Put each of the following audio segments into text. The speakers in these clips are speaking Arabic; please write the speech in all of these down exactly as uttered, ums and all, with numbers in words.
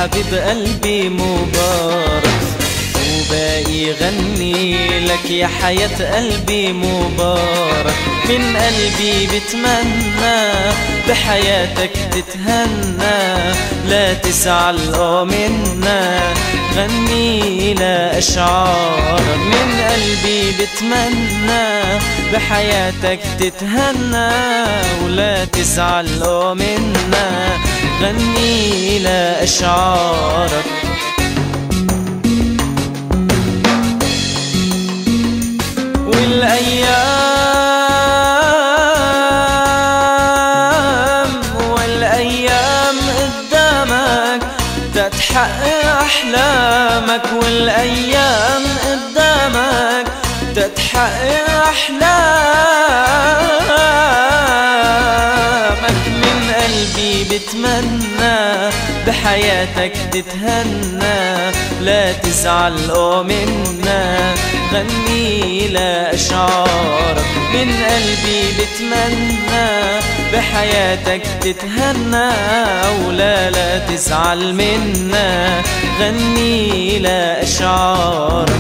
حبيب قلبي مبارك، وباقي غني لك يا حياة قلبي مبارك. من قلبي بتمنى بحياتك تتهنى، لا تزعل اه منا، غني لا أشعار. من قلبي بتمنى بحياتك تتهنى، ولا تزعل اه منا، غني لا أشعارك. والأيام والأيام قدامك تتحقق أحلامك، والأيام قدامك تتحقق أحلامك. من قلبي بتمنى بحياتك تتهنى، لا تزعل اه منا، غني لا أشعارك. من قلبي بتمنى بحياتك تتهنى، ولا لا تزعل منا، غني لا أشعارك.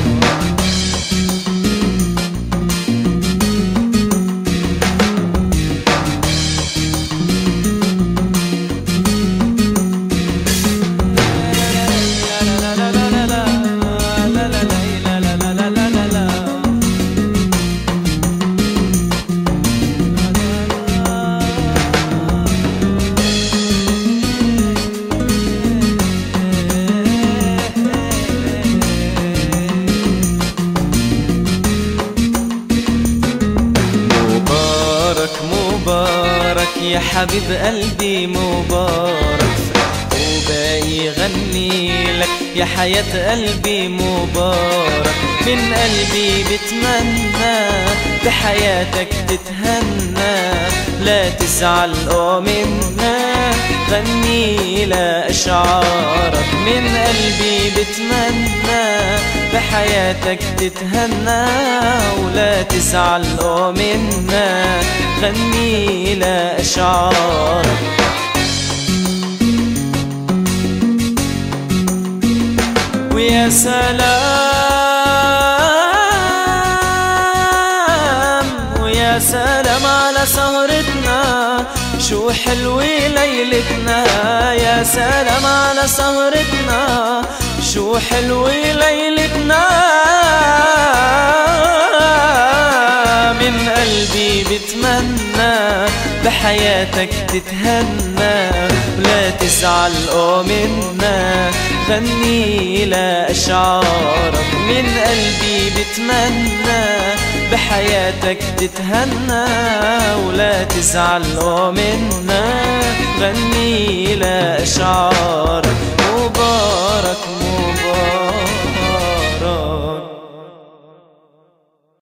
مبارك يا حبيب قلبي مبارك، وباقي غني لك يا حياة قلبي مبارك. من قلبي بتمنى بحياتك تتهنى، لا تزعل اه منا، غني لا أشعارك. من قلبي بتمنى بحياتك تتهنى، ولا تزعل اه منا، غني لا أشعارك. ويا سلام ويا سلام على سهرتنا، شو حلوة ليلتنا. يا سلام على سهرتنا، شو حلوة ليلتنا. من قلبي بتمنى بحياتك تتهنى، ولا تزعل اه منا، غني لا أشعارك. من قلبي بتمنى بحياتك تتهنى، ولا تزعل اه منا، غني لا أشعارك. مبارك مبارك.